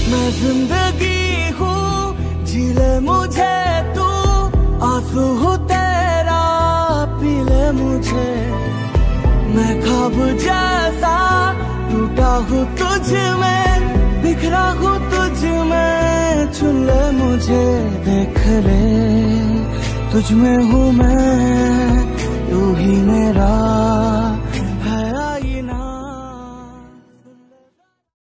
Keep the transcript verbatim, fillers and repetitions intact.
मैं जिंदगी हूँ, जी ले मुझे तू, आंसू हूँ तेरा, पी ले मुझे। मैं ख्वाब जैसा टूटा हूँ तुझ में, बिखरा हूँ तुझ में, चुन ले मुझे, देख ले तुझ में हूँ मैं, तू ही मेरा